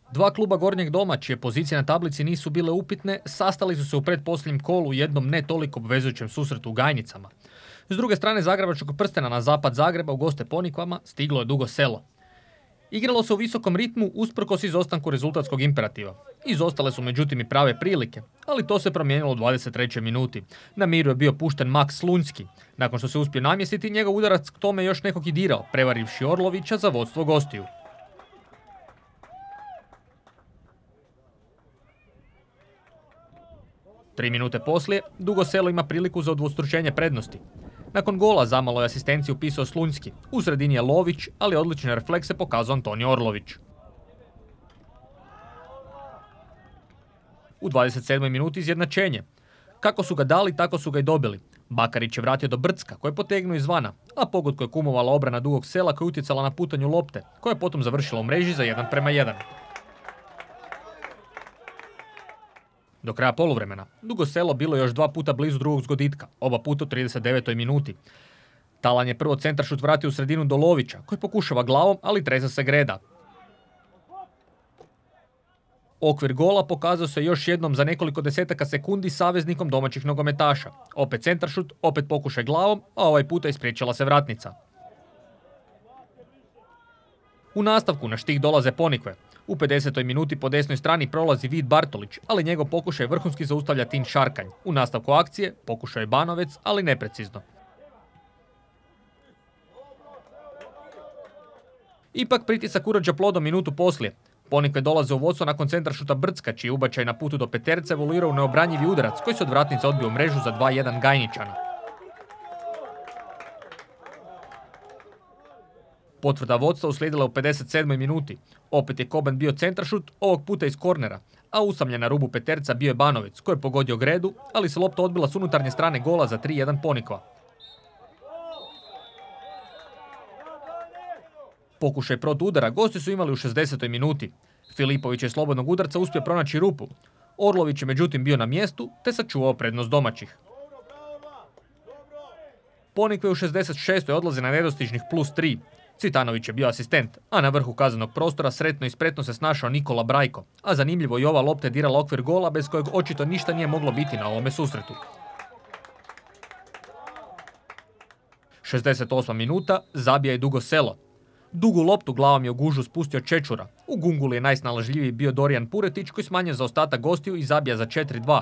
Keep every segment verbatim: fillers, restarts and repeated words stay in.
Dva kluba Gornjeg doma, čije pozicije na tablici nisu bile upitne, sastali su se u pretposljednjem kolu u jednom ne toliko obvezujućem susretu u Gajnicama. S druge strane zagrebačkog prstena na zapad Zagreba u goste Ponikvama stiglo je Dugo Selo. Igralo se u visokom ritmu usprkos izostanku rezultatskog imperativa. Izostale su međutim i prave prilike, ali to se promijenilo u dvadeset trećoj minuti. Na miru je bio pušten Maks Slunjski. Nakon što se uspio namjestiti, njegov udarac k tome još nekog i dirao, prevarivši Orlovića za vodstvo gostiju. Tri minute poslije, Dugo Selo ima priliku za udvostručenje prednosti. Nakon gola zamalo je asistenciju upisao Slunjski. U sredini je Lović, ali odlične reflekse pokazao Antonio Orlović. U dvadeset sedmoj minuti izjednačenje. Kako su ga dali, tako su ga i dobili. Bakarić je vratio do Brcka, koji je potegnuo izvana, a pogodku je kumovala obrana Dugog Sela koja je utjecala na putanju lopte, koja je potom završila u mreži za jedan prema jedan. Do kraja poluvremena, Dugo Selo bilo je još dva puta blizu drugog zgoditka, oba puta u trideset devetoj minuti. Talan je prvo centaršut vratio u sredinu do Lovića, koji pokušava glavom, ali tresa se greda. Okvir gola pokazao se još jednom za nekoliko desetaka sekundi saveznikom domaćih nogometaša. Opet centaršut, opet pokušaj glavom, a ovaj puta ispriječila se vratnica. U nastavku na štih dolaze Ponikve. U pedesetoj minuti po desnoj strani prolazi Vid Bartolić, ali njegov pokušaj vrhunski zaustavlja Tin Šarkanj. U nastavku akcije pokušaj Banovec, ali neprecizno. Ipak pritisak urođa plodom minutu poslije. Ponikve dolaze u vodstvo nakon centaršuta Brcka, čiji ubačaj na putu do peterce evoluirao u neobranjivi udarac, koji se od vratnice odbio u mrežu za dva jedan Gajničana. Potvrda vodstva uslijedila u pedeset sedmoj minuti. Opet je Koban bio centaršut, ovog puta iz kornera, a usamljen na rubu peterca bio je Banovec, koji je pogodio gredu, ali se lopta odbila s unutarnje strane gola za tri jedan Ponikva. Pokušaj protudara gosti su imali u šezdesetoj minuti. Filipović je slobodnog udarca uspio pronaći rupu. Orlović je međutim bio na mjestu te sačuvao prednost domaćih. Ponikve u šezdeset šestoj odlaze na nedostižnih plus tri. Cvitanović je bio asistent, a na vrhu kaznenog prostora sretno i spretno se snašao Nikola Brajko, a zanimljivo i ova lopta je dirala okvir gola bez kojeg očito ništa nije moglo biti na ovome susretu. šezdeset osma minuta zabija i Dugo Selo. Dugu loptu glavom je u gužu spustio Čečura. U gunguli je najsnalažljiviji bio Dorijan Puretić koji smanjuje zaostatak gostiju i zabija za četiri dva.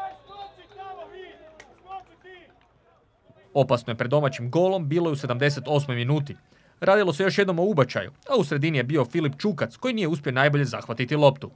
Opasno je pred domaćim golom bilo je u sedamdeset osmoj minuti. Radilo se još jednom o ubačaju, a u sredini je bio Filip Čukac koji nije uspio najbolje zahvatiti loptu.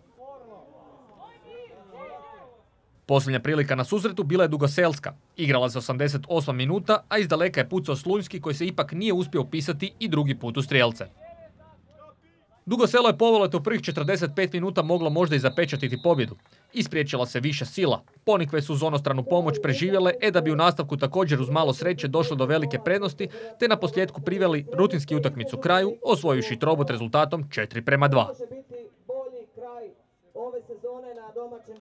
Posljednja prilika na susretu bila je dugoselska. Igrala se osamdeset osma minuta, a iz daleka je pucao Slunjski koji se ipak nije uspio upisati i drugi put u strijelce. Dugo Selo je povelo te u prvih četrdeset pet minuta moglo možda i zapečatiti pobjedu. Ispriječila se viša sila. Ponikve su uz onostranu pomoć preživjele, e da bi u nastavku također uz malo sreće došlo do velike prednosti, te na posljedku priveli rutinski utakmicu kraju, osvojivši trobot rezultatom četiri prema dva.